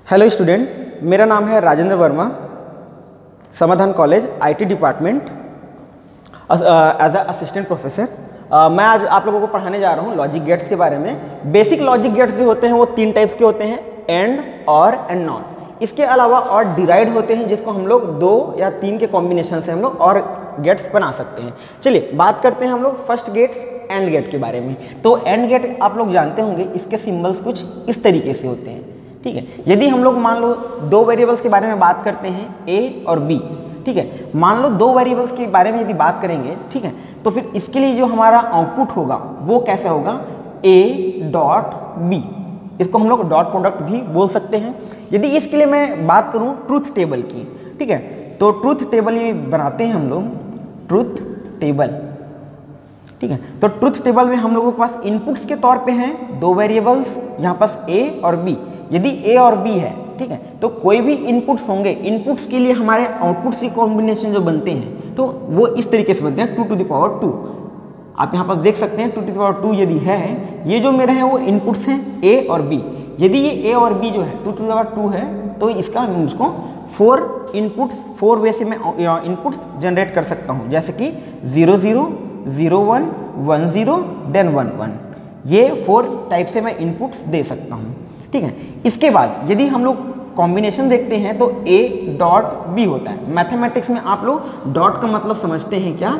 Hello student, मेरा नाम है Rajendra Verma, Samadhan college IT department as a assistant professor. मैं आज आप लोगों को पढ़ाने जा रहा हूँ लॉजिक गेट्स के बारे में। बेसिक लॉजिक गेट्स जो होते हैं वो 3 टाइप्स के होते हैं, एंड, और एंड नॉट। इसके अलावा और डिराइड होते हैं जिसको हम लोग 2 या 3 के कॉम्बिनेशन से हम लोग और गेट्स बना सकते हैं। चलिए बात करते हैं हम लोग फर्स्ट गेट्स एंड गेट के बारे में। तो एंड गेट आप लोग जानते होंगे, इसके सिंबल्स कुछ इस तरीके से होते हैं। ठीक है, यदि हम लोग मान लो 2 वेरिएबल्स के बारे में बात करते हैं, ए और बी। ठीक है, मान लो 2 वेरिएबल्स के बारे में यदि बात करेंगे, ठीक है, तो फिर इसके लिए जो हमारा आउटपुट होगा वो कैसा होगा, ए डॉट बी। इसको हम लोग डॉट प्रोडक्ट भी बोल सकते हैं। यदि इसके लिए मैं बात करूं ट्रूथ टेबल की, ठीक है, तो ट्रूथ टेबल ये बनाते हैं हम लोग, ट्रूथ टेबल। ठीक है, तो ट्रूथ टेबल में हम लोगों के पास इनपुट्स के तौर पे हैं 2 वेरिएबल्स, यहाँ पास ए और बी। यदि ए और बी है, ठीक है, तो कोई भी इनपुट्स होंगे, इनपुट्स के लिए हमारे आउटपुट्स की कॉम्बिनेशन जो बनते हैं तो वो इस तरीके से बनते हैं 2 to the power 2। आप यहाँ पास देख सकते हैं 2 to the power 2 यदि है, ये जो मेरे हैं वो इनपुट्स हैं ए और बी। यदि ये ए और बी जो है 2 to the power 2 है, तो इसका मुझको 4 इनपुट्स 4 वे से मैं इनपुट्स जनरेट कर सकता हूँ, जैसे कि 0 0 0 1 1 0 देन 1 1। ये 4 टाइप से मैं इनपुट्स दे सकता हूँ। ठीक है, इसके बाद यदि हम लोग कॉम्बिनेशन देखते हैं तो ए डॉट बी होता है। मैथमेटिक्स में आप लोग डॉट का मतलब समझते हैं क्या,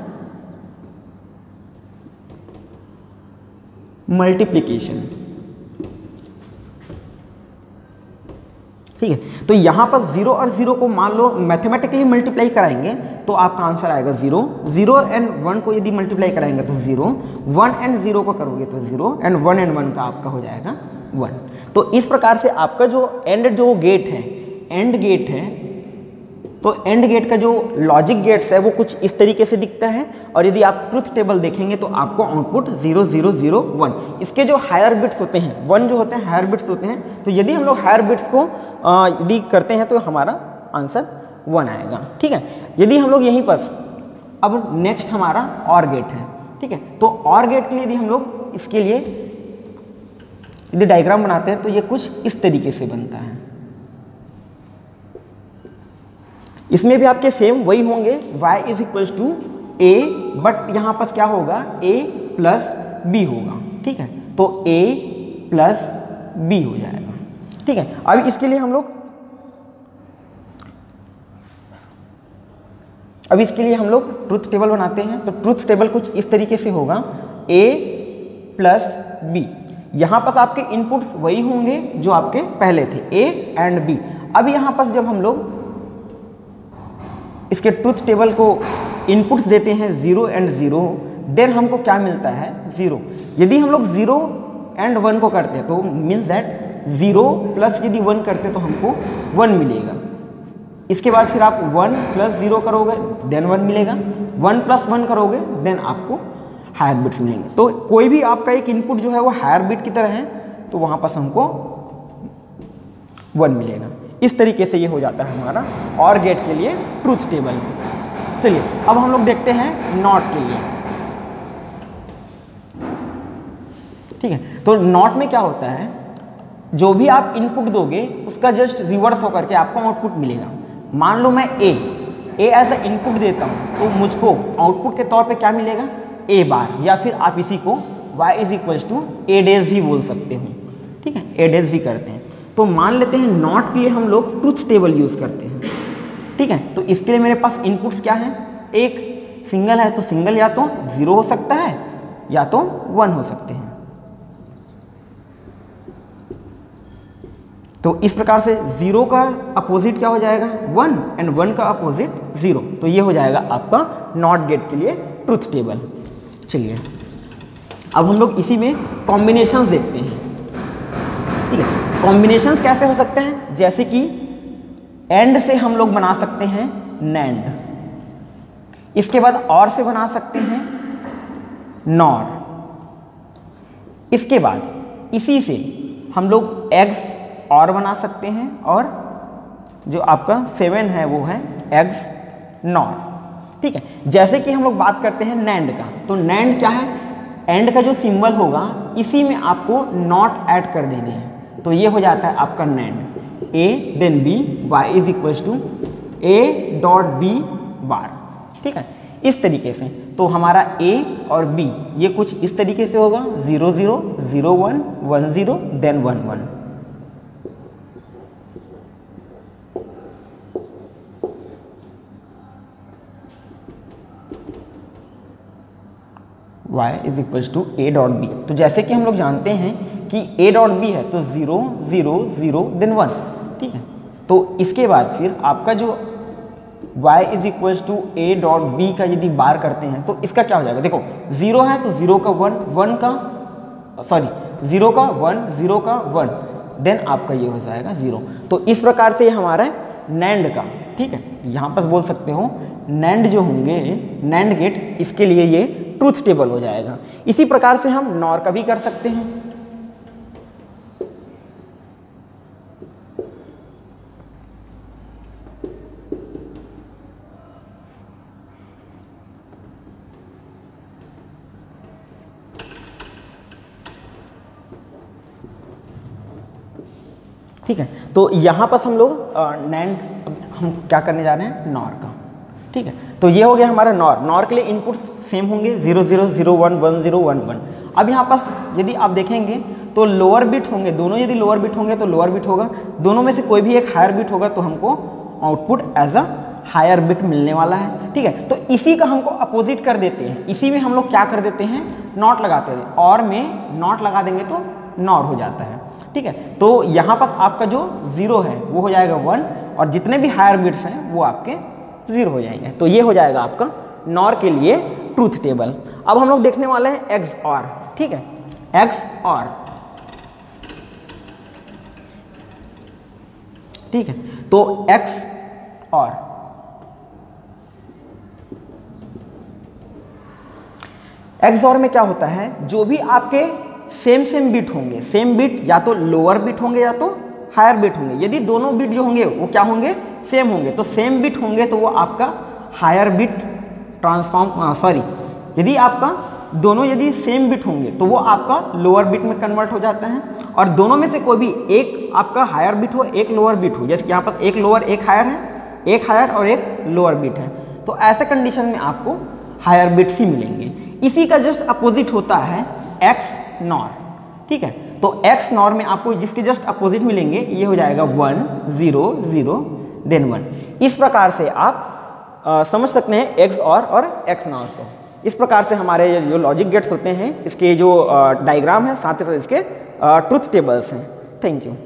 मल्टीप्लिकेशन। ठीक है, तो यहां पर 0 और 0 को मान लो मैथमेटिकली मल्टीप्लाई कराएंगे तो आपका आंसर आएगा 0। 0 एंड 1 को यदि मल्टीप्लाई कराएंगे तो 0, 1 एंड 0 को करोगे तो 0, एंड 1 एंड 1 का आपका हो जाएगा 1। तो इस प्रकार से आपका जो एंड जो गेट है, एंड गेट है, तो एंड गेट का जो लॉजिक गेट्स है वो कुछ इस तरीके से दिखता है। और यदि आप ट्रूथ टेबल देखेंगे तो आपको आउटपुट 0 0 0 1। इसके जो हायर बिट्स होते हैं, 1 जो होते हैं हायर बिट्स होते हैं, तो यदि हम लोग हायर बिट्स को यदि करते हैं तो हमारा आंसर 1 आएगा। ठीक है, यदि हम लोग यहीं पर अब नेक्स्ट हमारा और गेट है। ठीक है, तो और गेट के लिए यदि हम लोग इसके लिए यदि डायग्राम बनाते हैं तो ये कुछ इस तरीके से बनता है। इसमें भी आपके सेम वही होंगे, y is equals to A, but यहाँ पर क्या होगा, a प्लस बी होगा। ठीक है, तो a प्लस बी हो जाएगा। ठीक है, अब इसके लिए हम लोग ट्रूथ टेबल बनाते हैं। तो ट्रूथ टेबल कुछ इस तरीके से होगा, a प्लस बी। यहाँ पर आपके इनपुट्स वही होंगे जो आपके पहले थे, ए एंड बी। अब यहाँ पर जब हम लोग इसके ट्रूथ टेबल को इनपुट्स देते हैं 0 एंड 0, देन हमको क्या मिलता है, 0। यदि हम लोग 0 एंड 1 को करते हैं तो मीन्स दैट 0 प्लस यदि 1 करते तो हमको 1 मिलेगा। इसके बाद फिर आप 1 प्लस 0 करोगे देन 1 मिलेगा, 1 प्लस 1 करोगे देन आपको हायर बिट्स मिलेंगे। तो कोई भी आपका एक इनपुट जो है वो हायर बिट की तरह है, तो वहाँ पर हमको 1 मिलेगा। इस तरीके से ये हो जाता है हमारा और गेट के लिए ट्रूथ टेबल। चलिए अब हम लोग देखते हैं नॉट के लिए। ठीक है, तो नॉट में क्या होता है, जो भी आप इनपुट दोगे उसका जस्ट रिवर्स होकर के आपको आउटपुट मिलेगा। मान लो मैं ए एज अ इनपुट देता हूँ तो मुझको आउटपुट के तौर पे क्या मिलेगा, ए बार, या फिर आप इसी को y is equals to A dash भी बोल सकते हो। ठीक है, ए डेज भी करते हैं। तो मान लेते हैं नॉट के लिए हम लोग ट्रूथ टेबल यूज़ करते हैं। ठीक है, तो इसके लिए मेरे पास इनपुट्स क्या है, एक सिंगल है तो सिंगल या तो 0 हो सकता है या तो 1 हो सकते हैं। तो इस प्रकार से 0 का अपोजिट क्या हो जाएगा, 1, एंड 1 का अपोजिट 0। तो ये हो जाएगा आपका नॉट गेट के लिए ट्रूथ टेबल। चलिए अब हम लोग इसी में कॉम्बिनेशंस देखते हैं। ठीक है, कॉम्बिनेशंस कैसे हो सकते हैं, जैसे कि एंड से हम लोग बना सकते हैं नैंड, इसके बाद और से बना सकते हैं नॉर, इसके बाद इसी से हम लोग एग्स और बना सकते हैं, और जो आपका 7 है वो है एग्स नॉर। ठीक है, जैसे कि हम लोग बात करते हैं नैंड का, तो नैंड क्या है, एंड का जो सिंबल होगा इसी में आपको नॉट ऐड कर देने हैं, तो ये हो जाता है आपका NAND. A then B, y is equals to A dot B bar. ठीक है, इस तरीके से। तो हमारा A और B ये कुछ इस तरीके से होगा 0 0 0 1 1 0 then 1 1। y is equals to A dot B। तो जैसे कि हम लोग जानते हैं कि A डॉट B है तो 0 0 0 देन 1। ठीक है, तो इसके बाद फिर आपका जो y is equals to A dot B का यदि बार करते हैं तो इसका क्या हो जाएगा, देखो 0 है तो 0 का 1 1 का 0 का 1 0 का 1 देन आपका ये हो जाएगा 0। तो इस प्रकार से हमारा नैंड का, ठीक है, यहाँ पर बोल सकते हो नैंड जो होंगे नैंड गेट, इसके लिए ये ट्रूथ टेबल हो जाएगा। इसी प्रकार से हम नॉर का भी कर सकते हैं। ठीक है, तो यहाँ पर हम लोग नैंड हम क्या करने जा रहे हैं, नॉर का। ठीक है, तो ये हो गया हमारा नॉर। नॉर के लिए इनपुट सेम होंगे 0 0 0 1 1 0 1 1। अब यहाँ पास यदि आप देखेंगे तो लोअर बिट होंगे, दोनों यदि लोअर बिट होंगे तो लोअर बिट होगा, दोनों में से कोई भी एक हायर बिट होगा तो हमको output as a higher bit मिलने वाला है। ठीक है, तो इसी का हमको अपोजिट कर देते हैं, इसी में हम लोग क्या कर देते हैं, नॉट लगाते हैं, और में नॉट लगा देंगे तो नॉर हो जाता है। ठीक है, तो यहाँ पर आपका जो 0 है वो हो जाएगा 1 और जितने भी हायर बिट्स हैं वो आपके 0 हो जाएंगे। तो ये हो जाएगा आपका नॉर के लिए ट्रूथ टेबल। अब हम लोग देखने वाले हैं एक्स ऑर। ठीक है, एक्स ऑर। ठीक है, तो एक्स ऑर में क्या होता है, जो भी आपके सेम बिट होंगे, सेम बिट या तो लोअर बिट होंगे या तो हायर बिट होंगे। यदि दोनों बिट जो होंगे वो क्या होंगे, सेम होंगे, तो सेम बिट होंगे तो वो आपका हायर बिट ट्रांसफॉर्म यदि आपका दोनों यदि सेम बिट होंगे तो वो आपका लोअर बिट में कन्वर्ट हो जाता है, और दोनों में से कोई भी एक आपका हायर बिट हो एक लोअर बिट हो, जैसे कि यहाँ पर एक लोअर एक हायर है, एक हायर और एक लोअर बिट है, तो ऐसे कंडीशन में आपको हायर बिट्स ही मिलेंगे। इसी का जस्ट अपोजिट होता है एक्स नॉर। ठीक है, तो एक्स नॉर में आपको जिसके जस्ट अपोजिट मिलेंगे ये हो जाएगा 1 0 0 देन 1। इस प्रकार से आप समझ सकते हैं एक्स और एक्स नॉर को। इस प्रकार से हमारे जो लॉजिक गेट्स होते हैं इसके जो डायग्राम है साथ ही साथ इसके ट्रुथ टेबल्स हैं। Thank you.